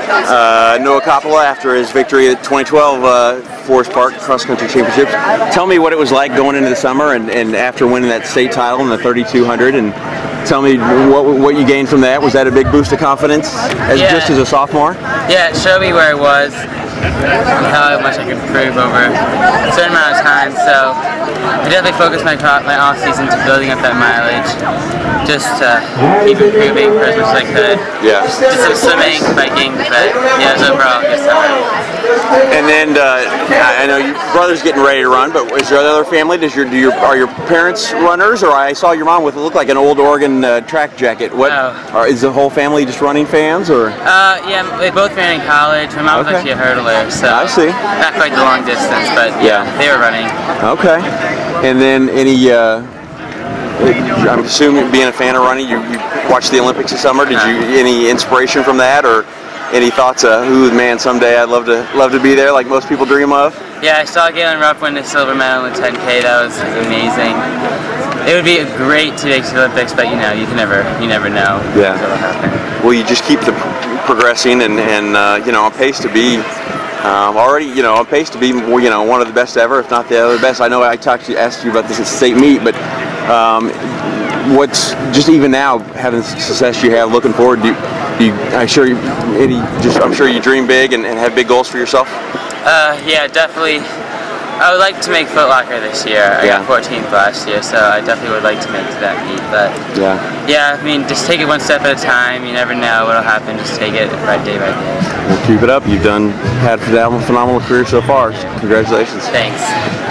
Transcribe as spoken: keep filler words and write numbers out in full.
uh, Noah Coppola after his victory at twenty twelve uh, Forest Park Cross Country Championships. Tell me what it was like going into the summer and, and after winning that state title in the thirty-two hundred, and tell me what what you gained from that. Was that a big boost of confidence as yeah. just as a sophomore? Yeah, it showed me where I was and how much I could improve over a certain amount of time. So I definitely focused my my off season to building up that mileage, just to keep improving for as much as I could. Yeah. Did some swimming, biking, but yeah, it was overall a good summer. And then uh, I know your brother's getting ready to run, but is your other family? Does your do your are your parents runners? Or I saw your mom with what looked like an old Oregon uh, track jacket. What oh. are, is the whole family just running fans, or? Uh, yeah, they both ran in college. My mom was Okay. actually a hurdler, so I see. Not quite the long distance, but yeah, Yeah. they were running. Okay. And then any? Uh, I'm assuming being a fan of running, you, you watched the Olympics this summer. Did you any inspiration from that, or any thoughts of, ooh, man, someday I'd love to love to be there, like most people dream of? Yeah, I saw Galen Rupp win the silver medal in the ten K. That was amazing. It would be great to make the Olympics, but you know, you can never, you never know Yeah. what'll happen. Well, you just keep the progressing and and uh, you know, on pace to be. Um, already, you know, on pace to be, you know, one of the best ever, if not the other best. I know I talked to you, asked you about this at state meet, but um, what's just even now having the success you have, looking forward, do you, do you I'm sure you, any, just I'm sure you dream big and, and have big goals for yourself. Uh, yeah, definitely. I would like to make Foot Locker this year. I Yeah. got fourteenth last year, so I definitely would like to make to that meet. But Yeah. yeah, I mean, just take it one step at a time. You never know what'll happen. Just take it right day by day. Well, keep it up. You've done had a phenomenal career so far. Congratulations. Thanks.